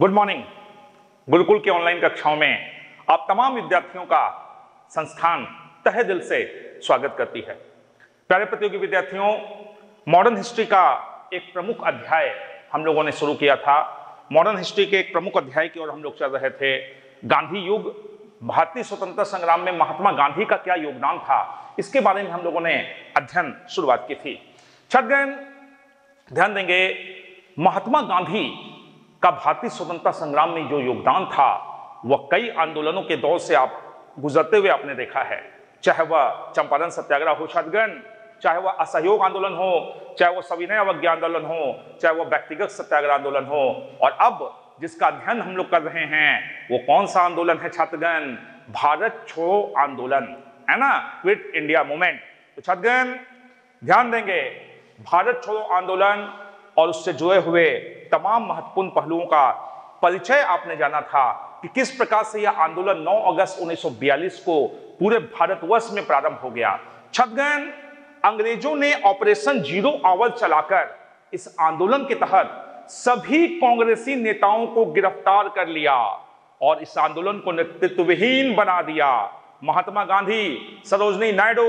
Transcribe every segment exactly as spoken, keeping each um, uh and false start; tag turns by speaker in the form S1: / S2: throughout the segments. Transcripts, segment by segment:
S1: Good morning. Gurukul की online कक्षाओं में आप तमाम विद्यार्थियों का संस्थान तहे दिल से स्वागत करती है। प्यारे प्रतियोगी विद्यार्थियों, मॉडर्न हिस्ट्री का एक प्रमुख अध्याय हम लोगों ने शुरू किया था। मॉडर्न हिस्ट्री के एक प्रमुख अध्याय की ओर हम लोग चल रहे थे। गांधी युग, भारतीय स्वतंत्रता संग्राम में महात्मा गांधी का क्या योगदान था, इसके बारे में हम लोगों ने अध्ययन शुरुआत की थी। छात्रगण ध्यान देंगे, महात्मा गांधी का भारतीय स्वतंत्रता संग्राम में जो योगदान था वह कई आंदोलनों के दौर से आप गुजरते हुए आपने देखा है। चाहे वह चंपारण सत्याग्रह हो छात्रगण, चाहे वह असहयोग आंदोलन हो, चाहे वह सविनय अवज्ञा आंदोलन हो, चाहे वह व्यक्तिगत सत्याग्रह आंदोलन हो, और अब जिसका अध्ययन हम लोग कर रहे हैं वो कौन सा आंदोलन है छात्रगण? भारत छोड़ो आंदोलन, है ना, क्विट इंडिया मूवमेंट। तो छात्रगण ध्यान देंगे, भारत छोड़ो आंदोलन और उससे जुड़े हुए तमाम महत्वपूर्ण पहलुओं का परिचय आपने जाना था कि किस प्रकार से यह आंदोलन नौ अगस्त उन्नीस सौ बयालीस को पूरे भारतवर्ष में प्रारंभ हो गया। छात्रगण, अंग्रेजों ने ऑपरेशन जीरो आवर चलाकर इस आंदोलन के तहत सभी कांग्रेसी नेताओं को गिरफ्तार कर लिया और इस आंदोलन को नेतृत्वहीन बना दिया। महात्मा गांधी, सरोजनी नायडू,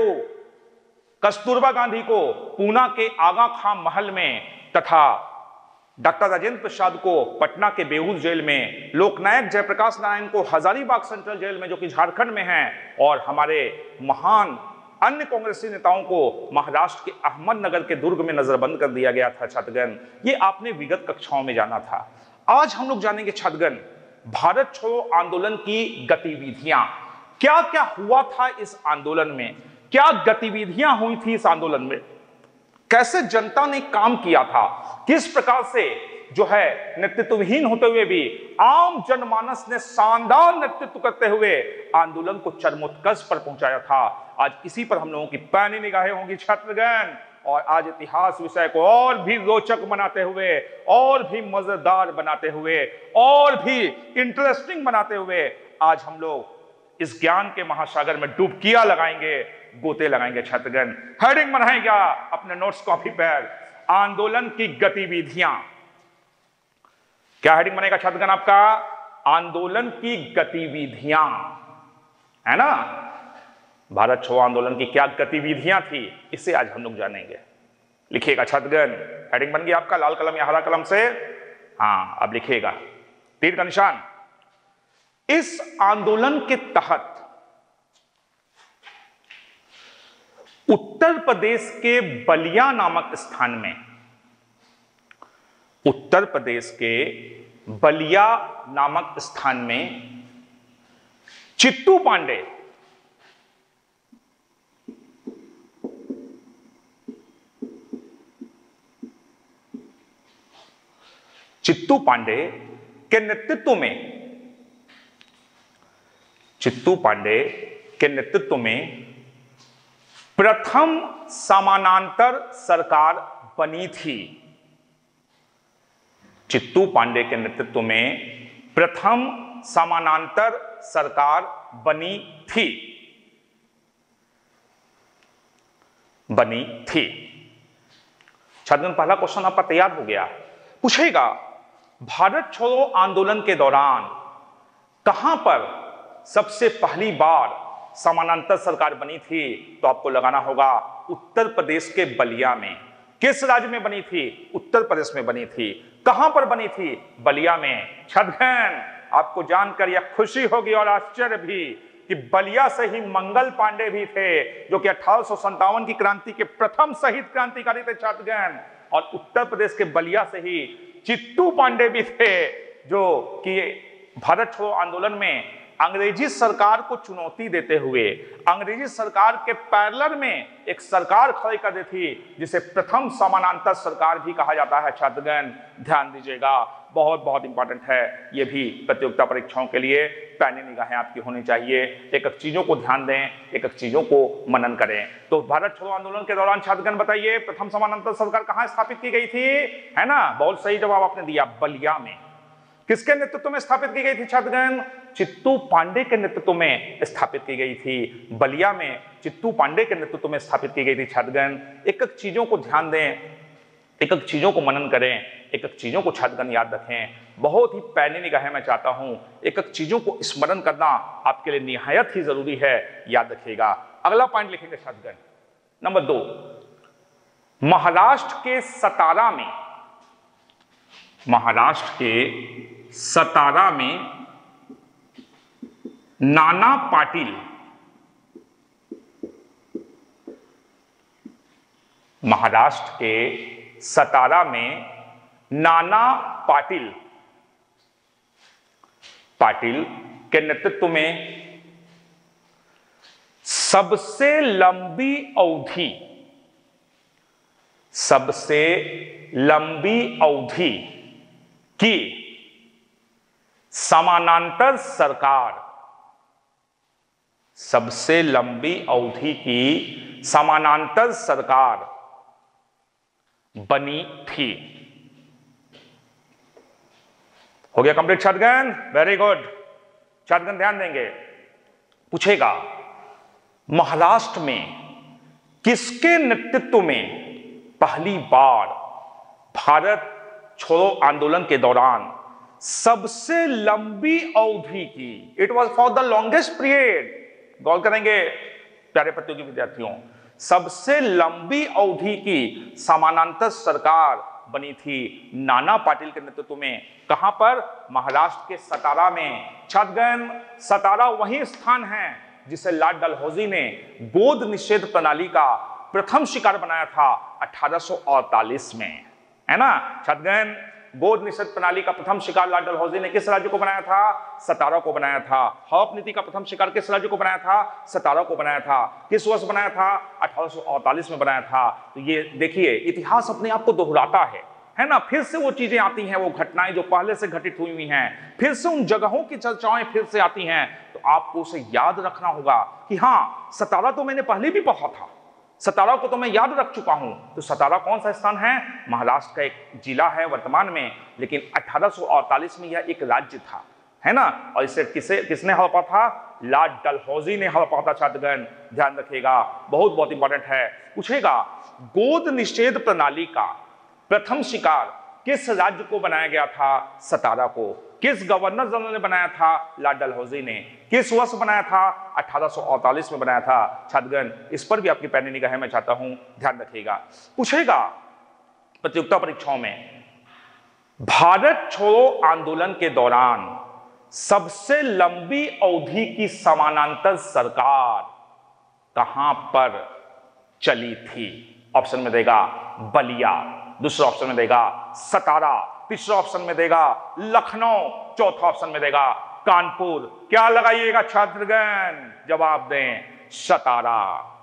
S1: कस्तूरबा गांधी को पूना के आगा खां महल में तथा डॉक्टर राजेंद्र प्रसाद को पटना के बेऊर जेल में, लोकनायक जयप्रकाश नारायण को हजारीबाग सेंट्रल जेल में जो कि झारखंड में है, और हमारे महान अन्य कांग्रेसी नेताओं को महाराष्ट्र के अहमदनगर के दुर्ग में नजरबंद कर दिया गया था। छात्रगण ये आपने विगत कक्षाओं में जाना था। आज हम लोग जानेंगे छात्रगण भारत छोड़ो आंदोलन की गतिविधियां, क्या क्या हुआ था इस आंदोलन में, क्या गतिविधियां हुई थी इस आंदोलन में, कैसे जनता ने काम किया था, किस प्रकार से जो है नेतृत्वहीन होते हुए भी आम जनमानस ने शानदार नेतृत्व करते हुए आंदोलन को चरमोत्कर्ष पर पहुंचाया था। आज इसी पर हम लोगों की पैनी निगाहें होंगी छात्रगण, और आज इतिहास विषय को और भी रोचक बनाते हुए, और भी मजेदार बनाते हुए, और भी इंटरेस्टिंग बनाते हुए आज हम लोग इस ज्ञान के महासागर में डुबकियां लगाएंगे, गोते लगाएंगे। छात्रगण हेडिंग बनाएंगे अपने नोट्स कॉपी पर, आंदोलन की गतिविधियां। क्या हेडिंग बनेगा छात्रगण आपका? आंदोलन की गतिविधियां, है ना। भारत छोड़ो आंदोलन की क्या गतिविधियां थी, इसे आज हम लोग जानेंगे। लिखिएगा छात्रगण, हेडिंग बन गई आपका लाल कलम या हरा कलम से? हाँ, अब लिखिएगा तीर का निशान। इस आंदोलन के तहत उत्तर प्रदेश के बलिया नामक स्थान में, उत्तर प्रदेश के बलिया नामक स्थान में चित्तू पांडे चित्तू पांडे के नेतृत्व में चित्तू पांडे के नेतृत्व में प्रथम समानांतर सरकार बनी थी। चित्तू पांडे के नेतृत्व में प्रथम समानांतर सरकार बनी थी बनी थी छात्रों, पहला क्वेश्चन आपका तैयार हो गया। पूछेगा भारत छोड़ो आंदोलन के दौरान कहां पर सबसे पहली बार समानांतर सरकार बनी थी? तो आपको लगाना होगा उत्तर प्रदेश के बलिया में। किस राज्य में बनी थी? उत्तर प्रदेश में बनी थी। कहां पर बनी थी? बलिया में। छात्रगण आपको जानकर यह खुशी होगी और आश्चर्य भी कि बलिया से ही मंगल पांडे भी थे, जो कि अठारह सौ संतावन की क्रांति के प्रथम शहीद क्रांतिकारी थे छात्रगण, और उत्तर प्रदेश के बलिया से ही चित्तू पांडे भी थे, जो कि भारत छोड़ो आंदोलन में अंग्रेजी सरकार को चुनौती देते हुए अंग्रेजी सरकार के पैरेलल में एक सरकार खड़ी कर दी थी, जिसे प्रथम समानांतर सरकार भी कहा जाता है। छात्रगण ध्यान दीजिएगा, बहुत बहुत इंपॉर्टेंट है, यह भी प्रतियोगिता परीक्षाओं के लिए पैनी निगाहें आपकी होनी चाहिए। एक एक चीजों को ध्यान दें, एक एक चीजों को मनन करें। तो भारत छोड़ो आंदोलन के दौरान छात्रगण बताइए प्रथम समानांतर सरकार कहां स्थापित की गई थी? है ना, बहुत सही जवाब आपने दिया, बलिया में। किसके नेतृत्व में स्थापित की गई थी छात्रगण? चित्तू पांडे के नेतृत्व में स्थापित की गई थी। बलिया में चित्तू पांडे के नेतृत्व में स्थापित की गई थी। छात्रगण एक एक चीजों को ध्यान दें, एक एक चीजों को मनन करें, एक एक चीजों को छात्रगण याद रखें। बहुत ही पैनी निगाहें मैं चाहता हूं, एक एक चीजों को स्मरण करना आपके लिए निहायत ही जरूरी है, याद रखिएगा। अगला पॉइंट लिखेंगे छात्रगण, नंबर दो, महाराष्ट्र के सतारा में, महाराष्ट्र के सतारा में नाना पाटिल, महाराष्ट्र के सतारा में नाना पाटिल पाटिल के नेतृत्व में सबसे लंबी अवधि सबसे लंबी अवधि की समानांतर सरकार सबसे लंबी अवधि की समानांतर सरकार बनी थी। हो गया कंप्लीट छात्रगण? Very good. छात्रगण ध्यान देंगे, पूछेगा महाराष्ट्र में किसके नेतृत्व में पहली बार भारत छोड़ो आंदोलन के दौरान सबसे लंबी अवधि की, it was for the longest period, गौर करेंगे प्यारे प्रतियोगी विद्यार्थियों, सबसे लंबी अवधि की समानांतर सरकार बनी थी नाना पाटिल के नेतृत्व में। कहां पर? महाराष्ट्र के सतारा में। छात्रगण, सतारा वही स्थान है जिसे लॉर्ड डलहौजी ने गोद निषेध प्रणाली का प्रथम शिकार बनाया था अठारह सौ अड़तालीस में, है ना छात्रगण? गोद निषेध प्रणाली का प्रथम शिकार लॉर्ड डलहौजी ने किस राज्य को बनाया था? सतारा को बनाया था। हड़प नीति का प्रथम शिकार किस राज्य को बनाया था? सतारा को बनाया था। किस वर्ष बनाया था? अठारह सौ अड़तालीस में बनाया था। तो ये देखिए, इतिहास अपने आप को दोहराता है, है ना? फिर से वो चीजें आती हैं, वो घटनाएं जो पहले से घटित हुई हुई हैं, फिर से उन जगहों की चर्चाएं फिर से आती हैं। तो आपको उसे याद रखना होगा कि हाँ, सतारा तो मैंने पहले भी पढ़ा था, सतारा को तो मैं याद रख चुका हूं। तो सतारा कौन सा स्थान है? महाराष्ट्र का एक जिला है वर्तमान में, लेकिन अठारह सौ अड़तालीस में यह एक राज्य था, है ना? और इसे किसे किसने हड़पा था? लॉर्ड डलहौजी ने हड़पा था। छात्रगण ध्यान रखिएगा, बहुत बहुत इंपॉर्टेंट है। पूछेगा गोद निषेध प्रणाली का प्रथम शिकार किस राज्य को बनाया गया था? सतारा को। किस गवर्नर जनरल ने बनाया था? लॉर्ड डलहौजी ने। किस वर्ष बनाया था? अठारह सौ अड़तालीस में बनाया था। छात्रगण, इस पर भी आपकी पैनी निगाहें मैं चाहता हूं, ध्यान रखिएगा। पूछेगा प्रतियोगिता परीक्षाओं में, भारत छोड़ो आंदोलन के दौरान सबसे लंबी अवधि की समानांतर सरकार कहां पर चली थी? ऑप्शन में देगा बलिया, दूसरा ऑप्शन में देगा सतारा, तीसरा ऑप्शन में देगा लखनऊ, चौथा ऑप्शन में देगा कानपुर। क्या लगाइएगा छात्रगण? जवाब दें सतारा,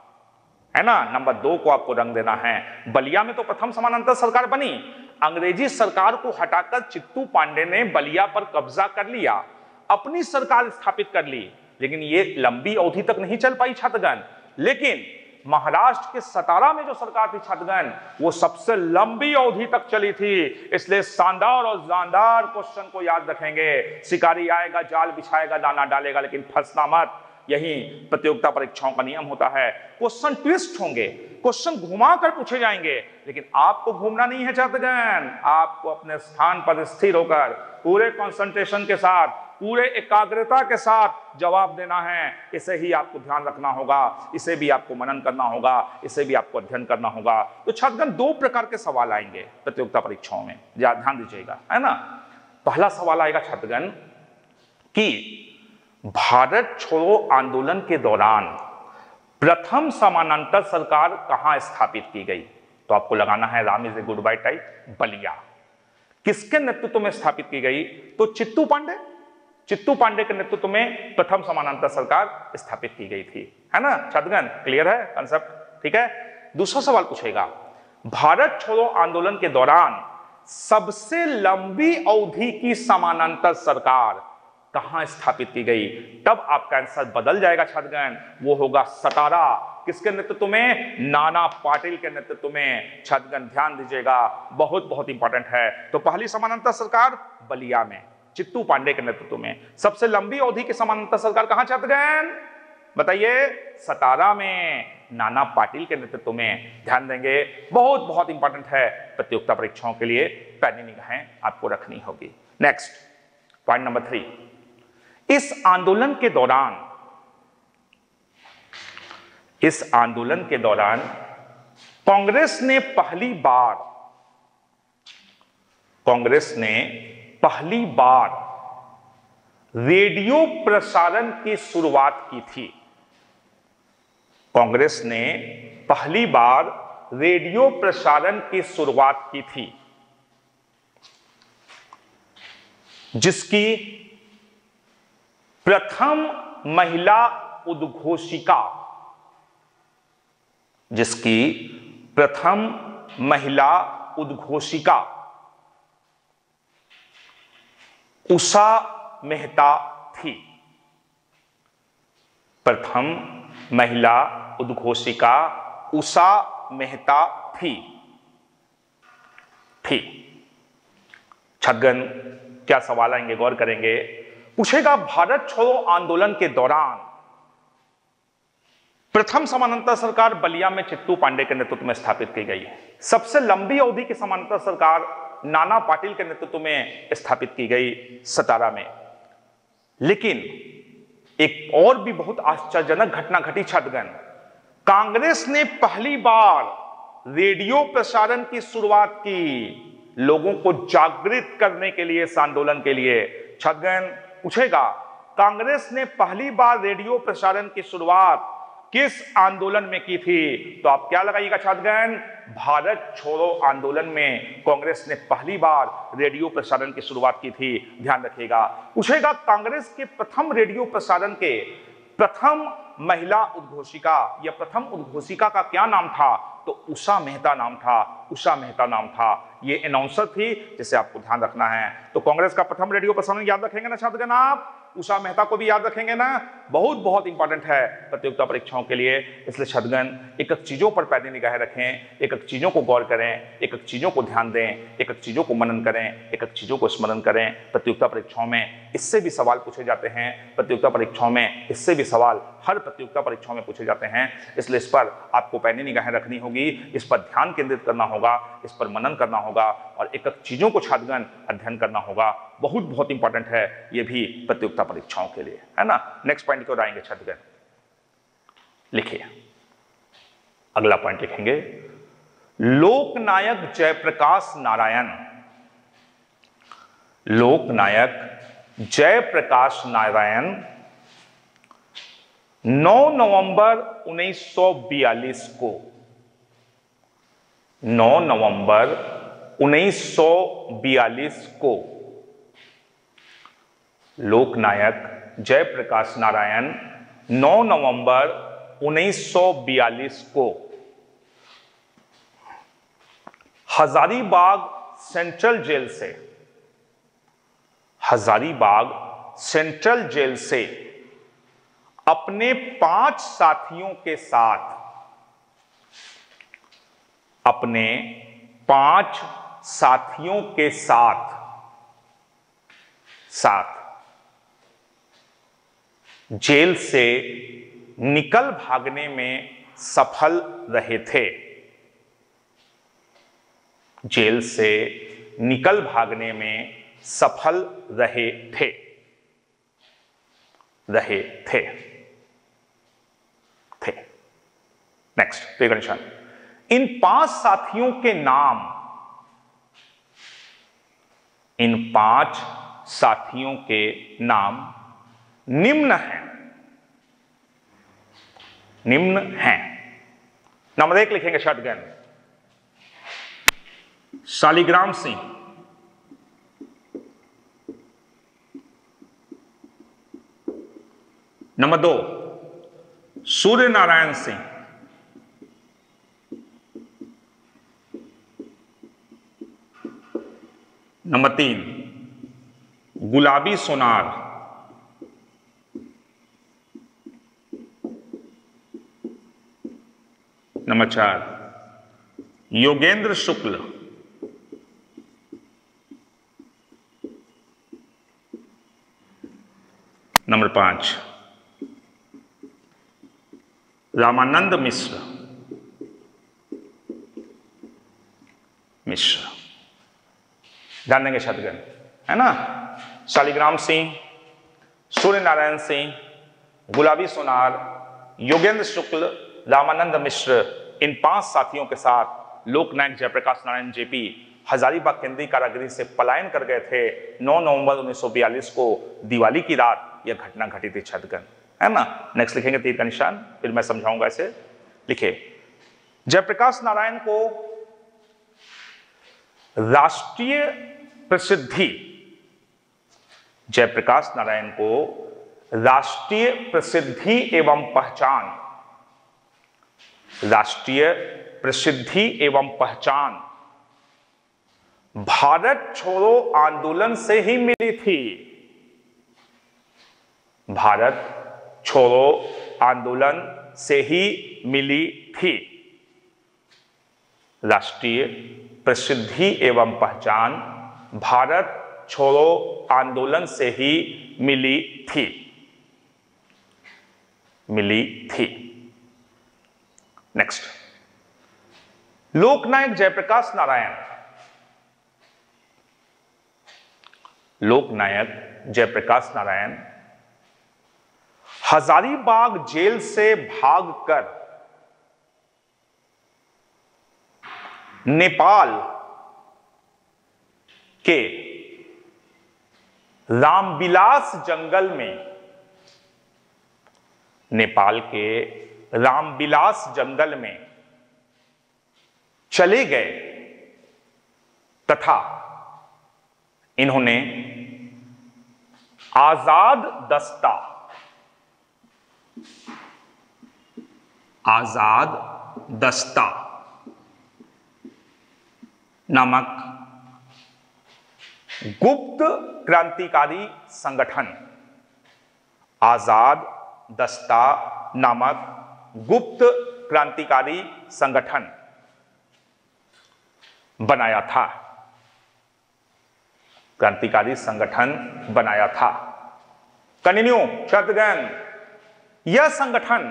S1: है ना? नंबर दो को आपको रंग देना है। बलिया में तो प्रथम समानांतर सरकार बनी, अंग्रेजी सरकार को हटाकर चित्तू पांडे ने बलिया पर कब्जा कर लिया, अपनी सरकार स्थापित कर ली, लेकिन ये लंबी अवधि तक नहीं चल पाई छात्रगण। लेकिन महाराष्ट्र के सतारा में जो सरकार थी छात्रगण, वो सबसे लंबी अवधि तक चली थी। इसलिए शानदार और जानदार क्वेश्चन को याद रखेंगे। शिकारी आएगा, जाल बिछाएगा, दाना डालेगा, लेकिन फंसना मत। यही प्रतियोगिता परीक्षाओं का नियम होता है। क्वेश्चन ट्विस्ट होंगे, क्वेश्चन घुमा कर पूछे जाएंगे, लेकिन आपको घूमना नहीं है छात्रगण। आपको अपने स्थान पर स्थिर होकर पूरे कंसंट्रेशन के साथ, पूरे एकाग्रता के साथ जवाब देना है। इसे ही आपको ध्यान रखना होगा, इसे भी आपको मनन करना होगा, इसे भी आपको अध्ययन करना होगा। तो छात्रगण, दो प्रकार के सवाल आएंगे प्रतियोगिता परीक्षाओं में, ध्यान दीजिएगा, है ना? पहला सवाल आएगा छात्रगण कि भारत छोड़ो आंदोलन के दौरान प्रथम समानांतर सरकार कहां स्थापित की गई? तो आपको लगाना है Ram is a good bye type, Ballia. किसके नेतृत्व में स्थापित की गई? तो चित्तू पांडे, चित्तू पांडे के नेतृत्व में प्रथम समानांतर सरकार स्थापित की गई थी, है ना छात्रगण? क्लियर है कंसेप्ट? ठीक है। दूसरा सवाल पूछेगा, भारत छोड़ो आंदोलन के दौरान सबसे लंबी अवधि की समानांतर सरकार कहां स्थापित की गई? तब आपका आंसर बदल जाएगा छात्रगण, वो होगा सतारा। किसके नेतृत्व में? नाना पाटिल के नेतृत्व में। छात्रगण ध्यान दीजिएगा, बहुत बहुत इंपॉर्टेंट है। तो पहली समानांतर सरकार बलिया में, चित्तू पांडे के नेतृत्व में। सबसे लंबी अवधि की समानांतर सरकार कहां छात्रगण? बताइए। सतारा में, नाना पाटिल के नेतृत्व में। ध्यान देंगे, बहुत बहुत इंपॉर्टेंट है, प्रतियोगिता परीक्षाओं के लिए पैनी निगाहें आपको रखनी होगी। नेक्स्ट पॉइंट नंबर थ्री, इस आंदोलन के दौरान इस आंदोलन के दौरान कांग्रेस ने पहली बार कांग्रेस ने पहली बार रेडियो प्रसारण की शुरुआत की थी। कांग्रेस ने पहली बार रेडियो प्रसारण की शुरुआत की थी, जिसकी प्रथम महिला उद्घोषिका जिसकी प्रथम महिला उद्घोषिका उषा मेहता थी। प्रथम महिला उद्घोषिका उषा मेहता थी थी छगन क्या सवाल आएंगे, गौर करेंगे। पूछेगा, भारत छोड़ो आंदोलन के दौरान प्रथम समानांतर सरकार बलिया में चित्तू पांडे के नेतृत्व में स्थापित की गई। सबसे लंबी अवधि की समानांतर सरकार नाना पाटिल के नेतृत्व में स्थापित की गई सतारा में। लेकिन एक और भी बहुत आश्चर्यजनक घटना घटी छात्रगण। कांग्रेस ने पहली बार रेडियो प्रसारण की शुरुआत की, लोगों को जागृत करने के लिए, इस आंदोलन के लिए। छात्रगण पूछेगा, कांग्रेस ने पहली बार रेडियो प्रसारण की शुरुआत किस आंदोलन में की थी? तो आप क्या लगाइएगा छात्रगण? भारत छोड़ो आंदोलन में कांग्रेस ने पहली बार रेडियो प्रसारण की शुरुआत की थी, ध्यान रखिएगा। पूछेगा, कांग्रेस के प्रथम रेडियो प्रसारण के प्रथम महिला उद्घोषिका या प्रथम उद्घोषिका का क्या नाम था? तो उषा मेहता नाम था, उषा मेहता नाम था। ये अनाउंसर थी जिसे आपको ध्यान रखना है। तो कांग्रेस का प्रथम रेडियो प्रसारण याद रखेंगे ना छात्रगण आप? उषा मेहता को भी याद रखेंगे ना? बहुत बहुत इंपॉर्टेंट है प्रतियोगिता परीक्षाओं के लिए। इसलिए छात्रगण एक एक चीजों पर पैनी निगाह रखें, एक एक चीजों को गौर करें, एक एक चीजों को ध्यान दें, एक एक चीजों को मनन करें, एक एक चीजों को स्मरण करें। प्रतियोगिता परीक्षाओं में इससे भी सवाल पूछे जाते हैं। प्रतियोगिता परीक्षाओं में इससे भी सवाल हर प्रतियोगिता परीक्षाओं में पूछे जाते हैं। इसलिए इस पर आपको पैनी निगाहें रखनी होगी, इस पर ध्यान केंद्रित करना होगा, इस पर मनन करना होगा और एक एक चीजों को छात्रगण अध्ययन करना होगा। बहुत बहुत इंपॉर्टेंट है ये भी प्रतियोगिता परीक्षाओं के लिए, है ना। नेक्स्ट पॉइंट की ओर आएंगे छात्रगण। लिखिए, अगला पॉइंट लिखेंगे, लोकनायक जयप्रकाश नारायण लोकनायक जयप्रकाश नारायण नौ नवंबर उन्नीस सौ बयालीस को नौ नवंबर उन्नीस सौ बयालीस को लोकनायक जयप्रकाश नारायण नौ नवंबर उन्नीस सौ बयालीस को हजारीबाग सेंट्रल जेल से हजारीबाग सेंट्रल जेल से अपने पांच साथियों के साथ अपने पांच साथियों के साथ साथ जेल से निकल भागने में सफल रहे थे जेल से निकल भागने में सफल रहे थे रहे थे थे नेक्स्ट निशान। इन पांच साथियों के नाम इन पांच साथियों के नाम निम्न हैं निम्न हैं नंबर एक लिखेंगे छात्रगण, शालिग्राम सिंह, नंबर दो सूर्य नारायण सिंह, नंबर तीन गुलाबी सोनार, नंबर चार योगेंद्र शुक्ल, नंबर पांच रामानंद मिश्र मिश्र ध्यान देंगे छात्रगण, है ना, शालिग्राम सिंह, सूर्य नारायण सिंह, गुलाबी सोनार, योगेंद्र शुक्ल, रामानंद मिश्र, इन पांच साथियों के साथ लोकनायक जयप्रकाश नारायण जेपी हजारीबाग केंद्रीय कारागृह से पलायन कर गए थे नौ नवंबर उन्नीस सौ बयालीस को, दिवाली की रात यह घटना घटी थी छतगन, है ना। नेक्स्ट लिखेंगे तीर का निशान, फिर मैं समझाऊंगा इसे। लिखिए, जयप्रकाश नारायण को राष्ट्रीय प्रसिद्धि, जयप्रकाश नारायण को राष्ट्रीय प्रसिद्धि एवं पहचान, राष्ट्रीय प्रसिद्धि एवं पहचान भारत छोड़ो आंदोलन से ही मिली थी। भारत छोड़ो आंदोलन से ही मिली थी। राष्ट्रीय प्रसिद्धि एवं पहचान भारत छोड़ो आंदोलन से ही मिली थी, मिली थी। नेक्स्ट, लोकनायक जयप्रकाश नारायण, लोकनायक जयप्रकाश नारायण हजारीबाग जेल से भागकर नेपाल के रामविलास जंगल में, नेपाल के रामविलास जंगल में चले गए तथा इन्होंने आजाद दस्ता, आजाद दस्ता नामक गुप्त क्रांतिकारी संगठन, आजाद दस्ता नामक गुप्त क्रांतिकारी संगठन बनाया था, क्रांतिकारी संगठन बनाया था। कंटिन्यू छतगन, यह संगठन,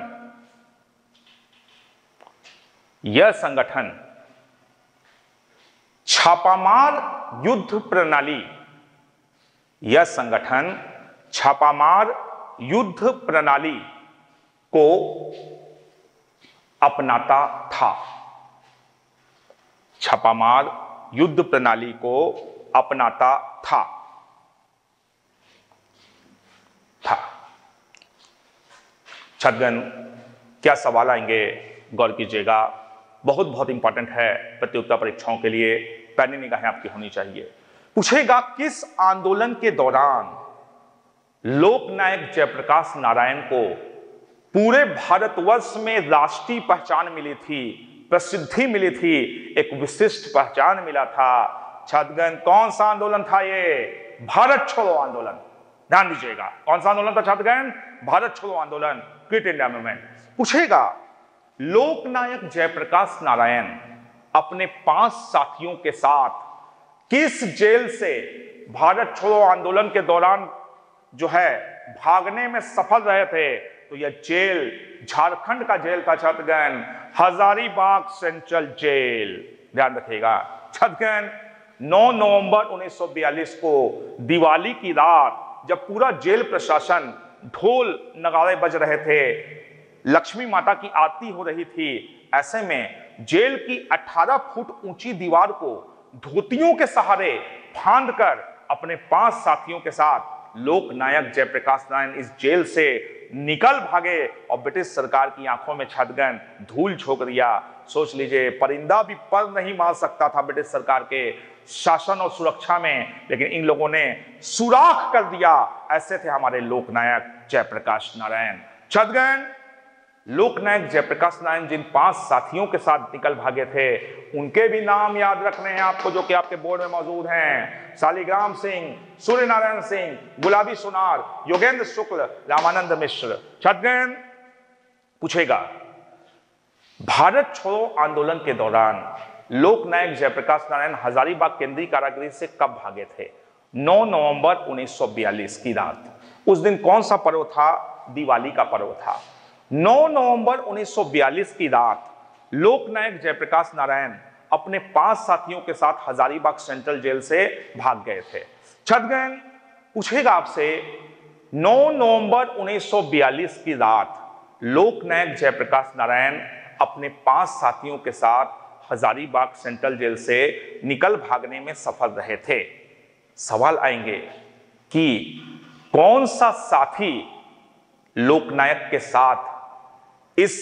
S1: यह संगठन छापामार युद्ध प्रणाली, यह संगठन छापामार युद्ध प्रणाली को अपनाता था, छापामार युद्ध प्रणाली को अपनाता था था छतगन, क्या सवाल आएंगे गौर कीजिएगा, बहुत बहुत इंपॉर्टेंट है प्रतियोगिता परीक्षाओं के लिए, पैनी निगाहें आपकी होनी चाहिए। पूछेगा, किस आंदोलन के दौरान लोकनायक जयप्रकाश नारायण को पूरे भारतवर्ष में राष्ट्रीय पहचान मिली थी, प्रसिद्धि मिली थी, एक विशिष्ट पहचान मिला था। छतगन, कौन सा आंदोलन था ये? भारत छोड़ो आंदोलन। ध्यान दीजिएगा, कौन सा आंदोलन था छतगन? भारत छोड़ो आंदोलन, क्विट इंडिया मूवमेंट। पूछेगा, लोकनायक जयप्रकाश नारायण अपने पांच साथियों के साथ किस जेल से भारत छोड़ो आंदोलन के दौरान जो है भागने में सफल रहे थे? तो यह जेल झारखंड का जेल था छतगन, हजारीबाग सेंट्रल जेल। ध्यान रखिएगा छतगन, नौ नवंबर उन्नीस सौ बयालीस को दिवाली की रात जब पूरा जेल प्रशासन, ढोल नगाड़े बज रहे थे, लक्ष्मी माता की आरती हो रही थी, ऐसे में जेल की अठारह फुट ऊंची दीवार को धोतियों के सहारे फांद कर अपने पांच साथियों के साथ लोकनायक जयप्रकाश नारायण इस जेल से निकल भागे और ब्रिटिश सरकार की आंखों में छतगन धूल झोंक दिया। सोच लीजिए, परिंदा भी पर नहीं मार सकता था ब्रिटिश सरकार के शासन और सुरक्षा में, लेकिन इन लोगों ने सुराख कर दिया। ऐसे थे हमारे लोकनायक जयप्रकाश नारायण। छतगन, लोकनायक जयप्रकाश नारायण जिन पांच साथियों के साथ निकल भागे थे, उनके भी नाम याद रखने हैं आपको, जो कि आपके बोर्ड में मौजूद हैं। शालिग्राम सिंह, सूर्य नारायण सिंह, गुलाबी सोनार, योगेंद्र शुक्ल, रामानंद मिश्र। छतगन, पूछेगा, भारत छोड़ो आंदोलन के दौरान लोकनायक जयप्रकाश नारायण हजारीबाग केंद्रीय कारागृह से कब भागे थे? नौ नवंबर उन्नीस सौ बयालीस की रात। उस दिन कौन सा पर्व था? दिवाली का पर्व था। नौ नवंबर उन्नीस सौ बयालीस की रात लोकनायक जयप्रकाश नारायण अपने पांच साथियों के साथ हजारीबाग सेंट्रल जेल से भाग गए थे। छात्रगण पूछेगा आपसे, नौ नवंबर उन्नीस सौ बयालीस की रात लोकनायक जयप्रकाश नारायण अपने पांच साथियों के साथ हजारीबाग सेंट्रल जेल से निकल भागने में सफल रहे थे। सवाल आएंगे कि कौन सा साथी लोकनायक के साथ इस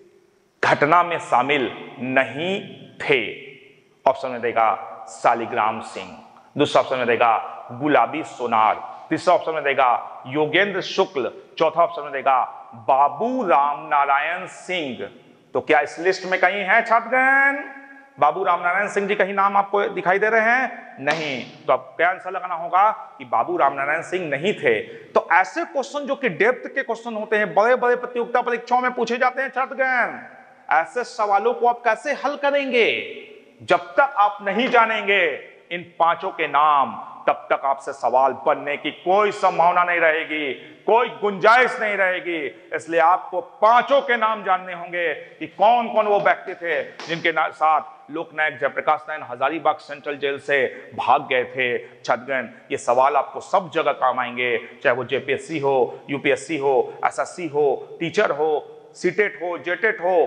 S1: घटना में शामिल नहीं थे? ऑप्शन में देगा शालिग्राम सिंह, दूसरा ऑप्शन में देगा गुलाबी सोनार, तीसरा ऑप्शन में देगा योगेंद्र शुक्ल, चौथा ऑप्शन में देगा बाबू राम नारायण सिंह। तो क्या इस लिस्ट में कहीं है छात्रगण बाबू राम नारायण सिंह जी? कहीं नाम आपको दिखाई दे रहे हैं? नहीं। तो अब क्या आंसर लगाना होगा कि बाबू राम नारायण सिंह नहीं थे। तो ऐसे क्वेश्चन जो कि डेप्थ के क्वेश्चन होते हैं, बड़े बड़े प्रतियोगिता परीक्षाओं में पूछे जाते हैं छात्रगण, ऐसे सवालों को आप कैसे हल करेंगे? जब तक आप नहीं जानेंगे इन पांचों के नाम, तब तक आपसे सवाल बनने की कोई संभावना नहीं रहेगी, कोई गुंजाइश नहीं रहेगी। इसलिए आपको पांचों के नाम जानने होंगे कि कौन कौन वो व्यक्ति थे जिनके साथ लोकनायक जयप्रकाश नारायण हजारीबाग सेंट्रल जेल से भाग गए थे। छात्रगण ये सवाल आपको सब जगह काम आएंगे, चाहे वो जेपीएससी हो, यूपीएससी हो, एसएससी हो, टीचर हो, सीटेट हो, जेटेट हो,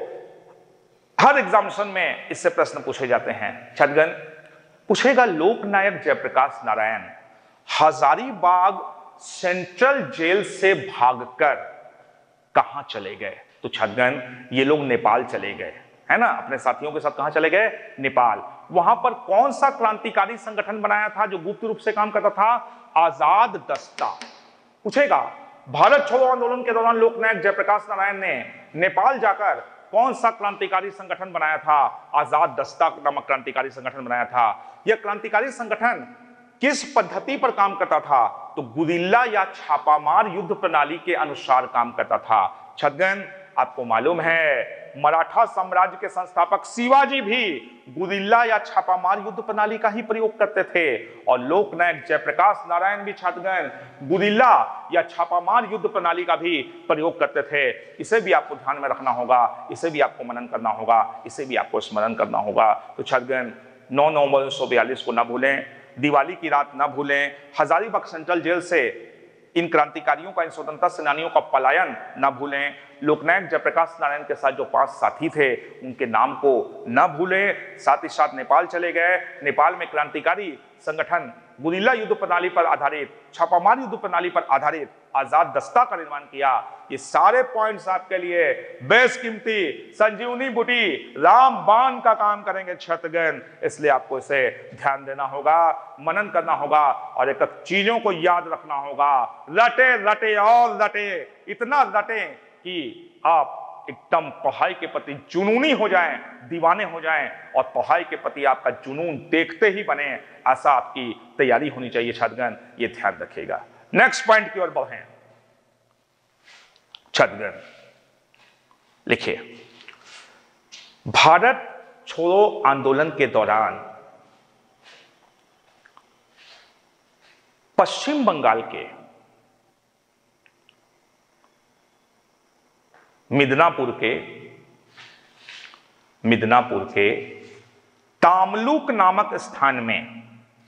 S1: हर एग्जामिनेशन में इससे प्रश्न पूछे जाते हैं। छात्रगण पूछेगा लोकनायक जयप्रकाश नारायण हजारीबाग सेंट्रल जेल से भागकर कहां चले गए? तो छात्रगण ये लोग नेपाल चले गए, है ना, अपने साथियों के साथ कहां चले गए? नेपाल। वहां पर कौन सा क्रांतिकारी संगठन बनाया था जो गुप्त रूप से काम करता था? आजाद दस्ता। पूछेगा भारत छोड़ो आंदोलन के दौरान लोकनायक जयप्रकाश नारायण ने नेपाल जाकर कौन सा क्रांतिकारी संगठन बनाया था? आजाद दस्ता नामक क्रांतिकारी संगठन बनाया था। यह क्रांतिकारी संगठन किस पद्धति पर काम करता था? तो गुरिल्ला या छापामार युद्ध प्रणाली के अनुसार काम करता था। छात्रगण आपको मालूम है मराठा साम्राज्य के संस्थापक शिवाजी भी गुरिल्ला या छापामार युद्ध प्रणाली का ही प्रयोग करते थे, और लोकनायक जयप्रकाश नारायण भी छात्रगण गुरिल्ला या छापामार युद्ध प्रणाली का भी प्रयोग करते थे। इसे भी आपको ध्यान में रखना होगा, इसे भी आपको मनन करना होगा, इसे भी आपको स्मरण करना होगा। तो छात्रगण नौ नवंबर उन्नीस सौ बयालीस को ना भूलें, दिवाली की रात ना भूलें, हजारीबाग सेंट्रल जेल से इन क्रांतिकारियों का, इन स्वतंत्रता सेनानियों का पलायन ना भूलें, लोकनायक जयप्रकाश नारायण के साथ जो पांच साथी थे उनके नाम को ना भूलें, साथ ही साथ नेपाल चले गए, नेपाल में क्रांतिकारी संगठन गुरिल्ला युद्ध प्रणाली पर आधारित, छापामार युद्ध प्रणाली पर आधारित आजाद दस्ता का निर्माण किया। ये सारे पॉइंट्स आपके लिए बेशकीमती संजीवनी बूटी रामबाण का काम करेंगे छात्रगण, इसलिए आपको इसे ध्यान देना होगा, मनन करना होगा और एक चीजों को याद रखना होगा। रटे रटे और रटे, इतना रटे कि आप एकदम पढ़ाई के प्रति जुनूनी हो जाएं, दीवाने हो जाएं और पढ़ाई के प्रति आपका जुनून देखते ही बने, ऐसा आपकी तैयारी होनी चाहिए छात्रगण, ये ध्यान रखिएगा। नेक्स्ट पॉइंट की ओर बढ़ें। छात्रगण लिखिए, भारत छोड़ो आंदोलन के दौरान पश्चिम बंगाल के मिदनापुर के मिदनापुर के तामलुक नामक स्थान में,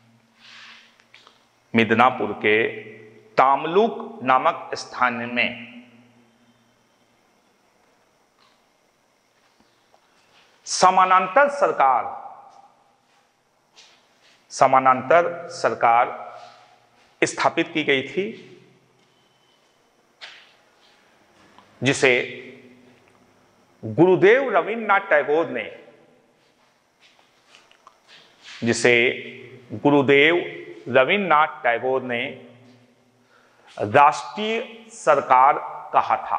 S1: मिदनापुर के तामलुक नामक स्थान में समानांतर सरकार समानांतर सरकार स्थापित की गई थी, जिसे गुरुदेव रविन्द्रनाथ टैगोर ने जिसे गुरुदेव रविन्द्रनाथ टैगोर ने राष्ट्रीय सरकार कहा था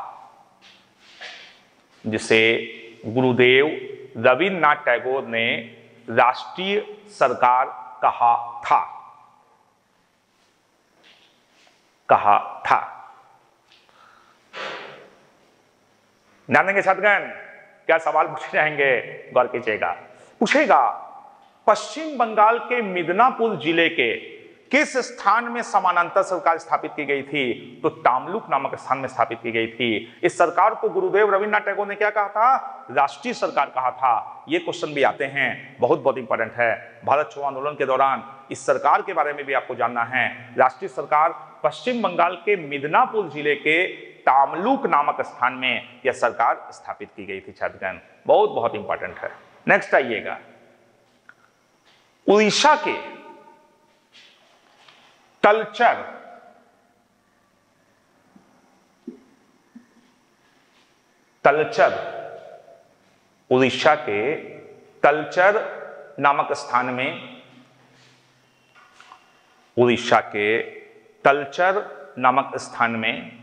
S1: जिसे गुरुदेव रविन्द्रनाथ टैगोर ने राष्ट्रीय सरकार कहा था कहा था ध्यान देंगे छात्रगण, क्या सवाल पूछे जाएंगे, गौर कीजिएगा। पूछेगा पश्चिम बंगाल के मिदनापुर जिले के किस स्थान में समानांतर सरकार स्थापित की गई थी? तो तामलुक नामक स्थान में स्थापित की गई थी। इस सरकार को गुरुदेव रविन्द्रनाथ टैगोर ने क्या कहा था? राष्ट्रीय सरकार कहा था। ये क्वेश्चन भी आते हैं, बहुत बहुत इंपॉर्टेंट है। भारत छोड़ो आंदोलन के दौरान इस सरकार के बारे में भी आपको जानना है। राष्ट्रीय सरकार पश्चिम बंगाल के मिदनापुर जिले के तामलुक नामक स्थान में यह सरकार स्थापित की गई थी छात्रगण, बहुत बहुत इंपॉर्टेंट है। नेक्स्ट आइएगा, उड़ीसा के तलचर तलचर उड़ीसा के तलचर नामक स्थान में उड़ीसा के तलचर नामक स्थान में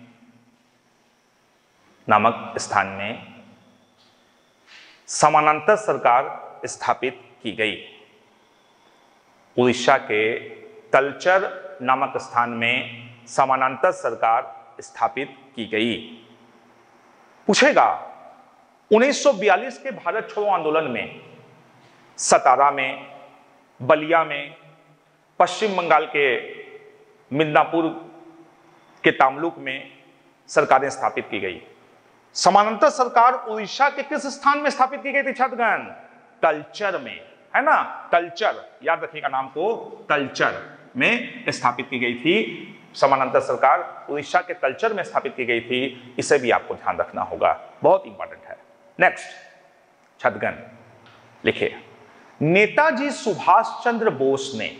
S1: नामक स्थान में समानांतर सरकार स्थापित की गई। उड़ीसा के तलचर नामक स्थान में समानांतर सरकार स्थापित की गई। पूछेगा, उन्नीस सौ बयालीस के भारत छोड़ो आंदोलन में सतारा में, बलिया में, पश्चिम बंगाल के मिदनापुर के तामलुक में सरकारें स्थापित की गई। समानांतर सरकार उड़ीसा के किस स्थान में स्थापित की गई थी छात्रगण? तलचर में, है ना, तलचर, याद रखिएगा नाम को, तलचर में स्थापित की गई थी। समानांतर सरकार उड़ीसा के तलचर में स्थापित की गई थी। इसे भी आपको ध्यान रखना होगा, बहुत इंपॉर्टेंट है। नेक्स्ट छात्रगण लिखिए, नेताजी सुभाष चंद्र बोस ने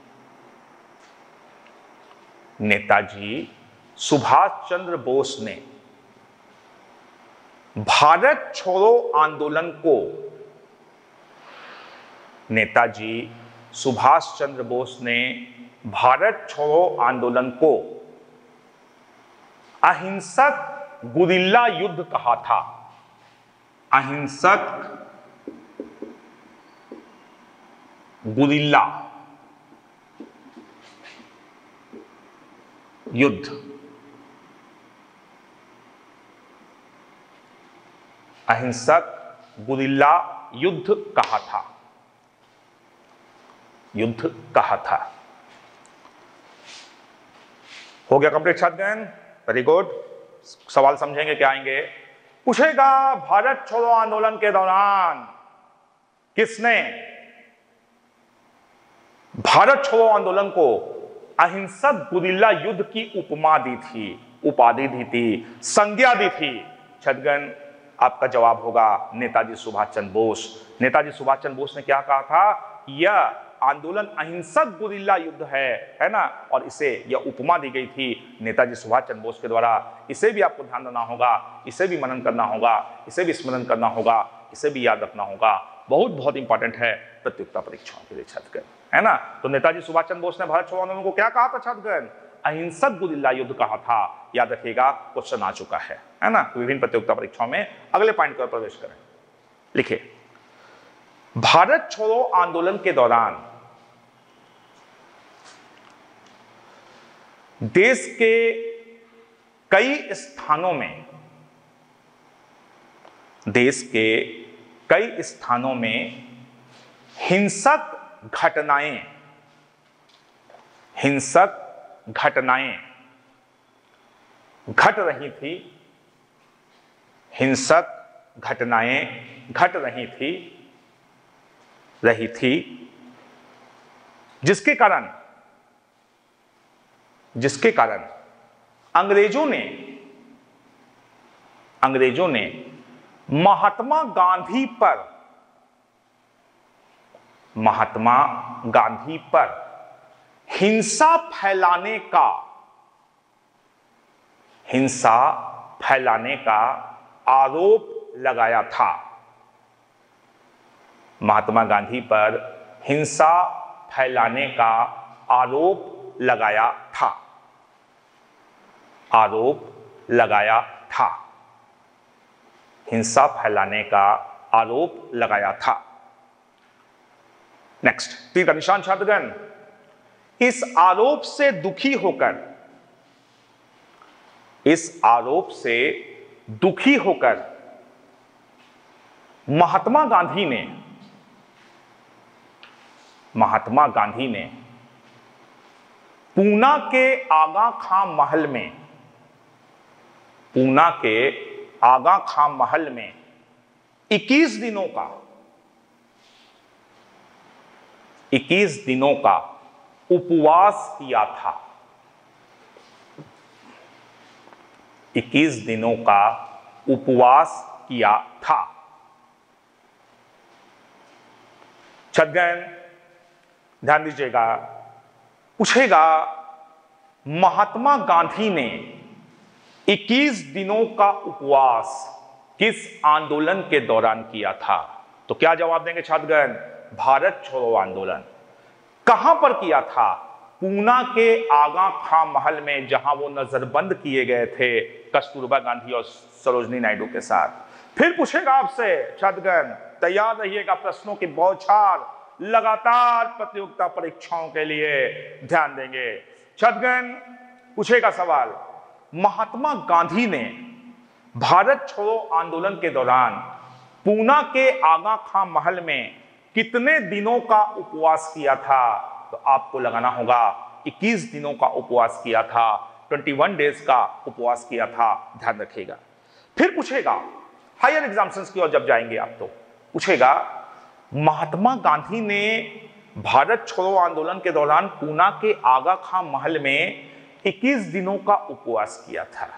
S1: नेताजी सुभाष चंद्र बोस ने भारत छोड़ो आंदोलन को नेताजी सुभाष चंद्र बोस ने भारत छोड़ो आंदोलन को अहिंसक गुरिल्ला युद्ध कहा था। अहिंसक गुरिल्ला युद्ध अहिंसक गुरिल्ला युद्ध कहा था युद्ध कहा था। हो गया कंप्लीट छात्रगण, वेरी गुड। सवाल समझेंगे क्या आएंगे? पूछेगा, भारत छोड़ो आंदोलन के दौरान किसने भारत छोड़ो आंदोलन को अहिंसक गुरिल्ला युद्ध की उपमा दी थी, उपाधि दी थी, संज्ञा दी थी? छात्रगण आपका जवाब होगा नेताजी सुभाष चंद्र बोस। नेताजी सुभाष चंद्र बोस ने क्या कहा था? यह आंदोलन अहिंसक गुरिल्ला युद्ध है, है ना, और इसे यह उपमा दी गई थी नेताजी सुभाष चंद्र बोस के द्वारा। इसे भी आपको ध्यान देना होगा, इसे भी मनन करना होगा, इसे भी स्मरण करना होगा, इसे भी याद रखना होगा। बहुत बहुत इंपॉर्टेंट है प्रतियोगिता परीक्षाओं के लिए छात्रगण, है ना। तो नेताजी सुभाष चंद्र बोस ने भारत छोड़ो आंदोलन को क्या कहा था छात्रगण? अहिंसक गुरिल्ला युद्ध कहा था। याद रखिएगा, क्वेश्चन आ चुका है, है ना। तो विभिन्न प्रतियोगिता परीक्षाओं में अगले पॉइंट पर प्रवेश करें। लिखिए, भारत छोड़ो आंदोलन के दौरान देश के कई स्थानों में देश के कई स्थानों में हिंसक घटनाएं हिंसक घटनाएं घट रही थी हिंसक घटनाएं घट रही थी रही थी जिसके कारण जिसके कारण अंग्रेजों ने अंग्रेजों ने महात्मा गांधी पर महात्मा गांधी पर हिंसा फैलाने का हिंसा फैलाने का आरोप लगाया था। महात्मा गांधी पर हिंसा फैलाने का आरोप लगाया था आरोप लगाया था हिंसा फैलाने का आरोप लगाया था। नेक्स्ट, तीर का निशान छात्रगण। इस आरोप से दुखी होकर इस आरोप से दुखी होकर महात्मा गांधी ने महात्मा गांधी ने पूना के आगा खां महल में पूना के आगा खां महल में इक्कीस दिनों का इक्कीस दिनों का उपवास किया था। इक्कीस दिनों का उपवास किया था। छात्रगण ध्यान दीजिएगा, पूछेगा महात्मा गांधी ने इक्कीस दिनों का उपवास किस आंदोलन के दौरान किया था? तो क्या जवाब देंगे छात्रगण? भारत छोड़ो आंदोलन। कहां पर किया था? पूना के आगा खां महल में, जहां वो नजरबंद किए गए थे कस्तूरबा गांधी और सरोजनी नायडू के साथ। फिर पूछेगा आपसे छात्रगण, तैयार रहिएगा, प्रश्नों की बौछार लगातार प्रतियोगिता परीक्षाओं के लिए ध्यान देंगे। छात्रगण पूछेगा सवाल, महात्मा गांधी ने भारत छोड़ो आंदोलन के दौरान पूना के आगा खां महल में कितने दिनों का उपवास किया था? तो आपको लगाना होगा इक्कीस दिनों का उपवास किया था, इक्कीस डेज का उपवास किया था, ध्यान रखिएगा। फिर पूछेगा हायर एग्जाम्शंस की ओर जब जाएंगे आप, तो पूछेगा महात्मा गांधी ने भारत छोड़ो आंदोलन के दौरान पूना के आगा खां महल में इक्कीस दिनों का उपवास किया था।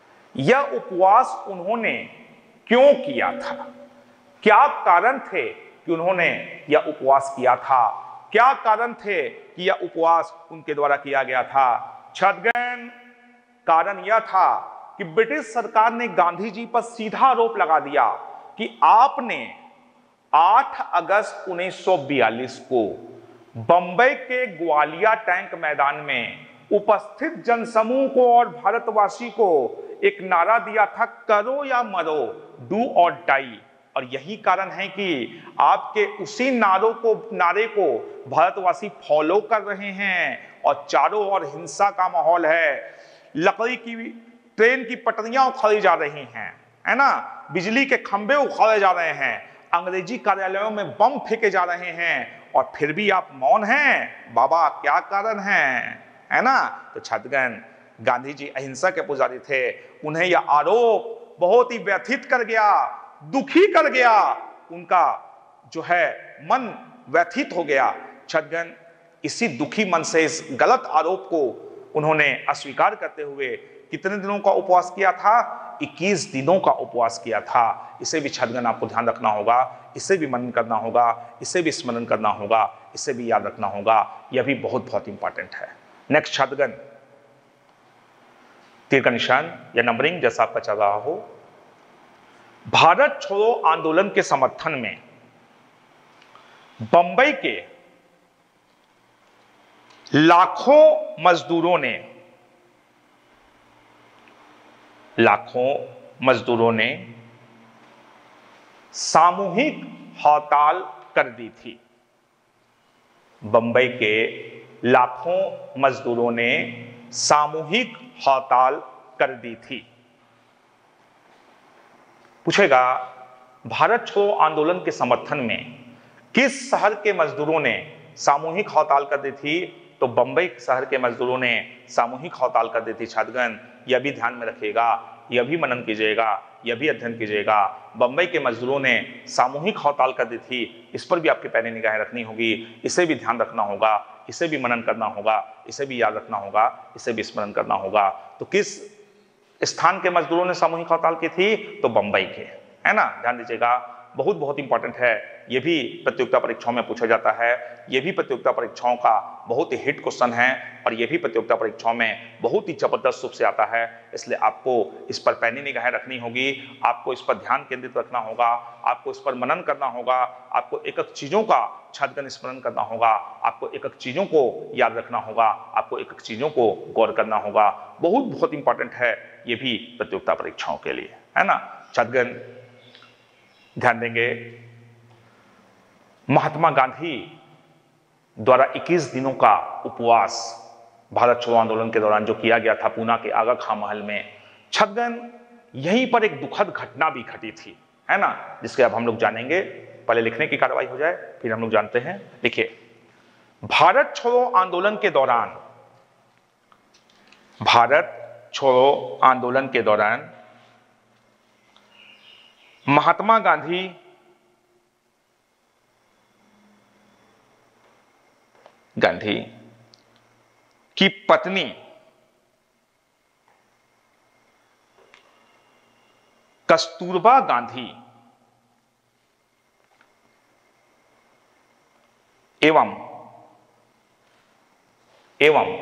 S1: यह उपवास उन्होंने क्यों किया था? क्या कारण थे कि उन्होंने यह उपवास किया था? क्या कारण थे कि यह उपवास उनके द्वारा किया गया था? छात्रगण कारण यह था कि ब्रिटिश सरकार ने गांधी जी पर सीधा आरोप लगा दिया कि आपने आठ अगस्त उन्नीस सौ बयालीस को बंबई के ग्वालिया टैंक मैदान में उपस्थित जनसमूह को और भारतवासी को एक नारा दिया था, करो या मरो, डू और डाई। और यही कारण है कि आपके उसी नारों को नारे को भारतवासी फॉलो कर रहे हैं और चारों ओर हिंसा का माहौल है। लकड़ी की ट्रेन की पटरियां उखाड़ी जा रही हैं, है ना, बिजली के खंभे उखाड़े जा रहे हैं, अंग्रेजी कार्यालयों में बम फेंके जा रहे हैं, और फिर भी आप मौन हैं। बाबा क्या कारण है, है ना? तो छात्रगण गांधी जी अहिंसा के पुजारी थे, उन्हें यह आरोप बहुत ही व्यथित कर गया, दुखी कर गया, उनका जो है मन व्यथित हो गया। छात्रगण इसी दुखी मन से इस गलत आरोप को उन्होंने अस्वीकार करते हुए कितने दिनों का उपवास किया था? इक्कीस दिनों का उपवास किया था। इसे भी छात्रगण आपको ध्यान रखना होगा, इसे भी मनन करना होगा, इसे भी स्मरण करना होगा, इसे भी याद रखना होगा। यह भी बहुत बहुत इंपॉर्टेंट है। नेक्स्ट छात्रगण, तीर का निशान या नंबरिंग जैसा आपका चल रहा हो। भारत छोड़ो आंदोलन के समर्थन में बंबई के लाखों मजदूरों ने लाखों मजदूरों ने सामूहिक हड़ताल कर दी थी। बंबई के लाखों मजदूरों ने सामूहिक हड़ताल कर दी थी। पूछेगा भारत छोड़ो आंदोलन के समर्थन में किस शहर के मजदूरों ने सामूहिक हड़ताल कर दी थी? तो बंबई शहर के मजदूरों ने सामूहिक हड़ताल कर दी थी। छात्रगण यह भी ध्यान में रखिएगा, यह भी मनन कीजिएगा, यह भी अध्ययन कीजिएगा। बंबई के मजदूरों ने सामूहिक हड़ताल कर दी थी, इस पर भी आपके पैनी निगाहें रखनी होगी, इसे भी ध्यान रखना होगा, इसे भी मनन करना होगा, इसे भी याद रखना होगा, इसे भी स्मरण करना होगा। तो किस स्थान के मजदूरों ने सामूहिक हड़ताल की थी? तो बंबई के, है ना? ध्यान दीजिएगा, बहुत बहुत इंपॉर्टेंट है। यह भी प्रतियोगिता परीक्षाओं में पूछा जाता है, यह भी प्रतियोगिता परीक्षाओं का बहुत ही हिट क्वेश्चन है, और यह भी प्रतियोगिता परीक्षाओं में बहुत ही जबरदस्त रूप से आता है। इसलिए आपको इस पर पैनी निगाहें रखनी होगी, आपको इस पर ध्यान केंद्रित रखना होगा, आपको इस पर मनन करना होगा, आपको एक एक चीजों का छात्रगण स्मरण करना होगा, आपको एक एक चीजों को याद रखना होगा, आपको एक एक चीजों को गौर करना होगा। बहुत बहुत इंपॉर्टेंट है यह भी प्रतियोगिता परीक्षाओं के लिए, है ना? छात्रगण ध्यान देंगे, महात्मा गांधी द्वारा इक्कीस दिनों का उपवास भारत छोड़ो आंदोलन के दौरान जो किया गया था पूना के आगा खां महल में, छात्रगण यहीं पर एक दुखद घटना भी घटी थी, है ना, जिसके अब हम लोग जानेंगे। पहले लिखने की कार्रवाई हो जाए, फिर हम लोग जानते हैं। देखिए, भारत छोड़ो आंदोलन के दौरान भारत छोड़ो आंदोलन के दौरान महात्मा गांधी गांधी की पत्नी कस्तूरबा गांधी एवं एवं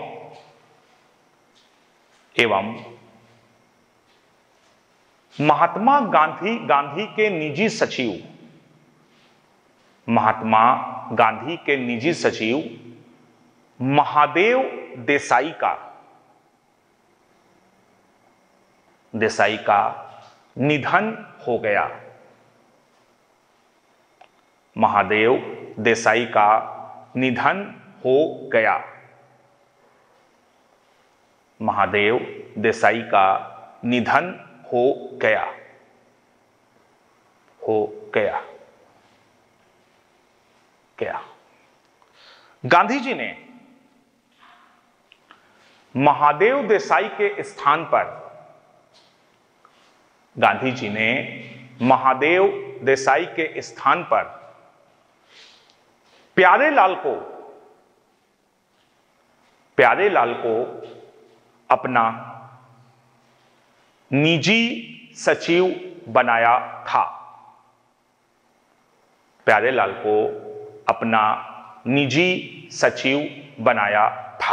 S1: एवं महात्मा गांधी गांधी के निजी सचिव महात्मा गांधी के निजी सचिव महादेव देसाई का देसाई का निधन हो गया। महादेव देसाई का निधन हो गया। महादेव देसाई का निधन हो गया हो गया गया गांधी जी ने महादेव देसाई के स्थान पर गांधी जी ने महादेव देसाई के स्थान पर प्यारेलाल को प्यारेलाल को अपना निजी सचिव बनाया था। प्यारेलाल को अपना निजी सचिव बनाया था।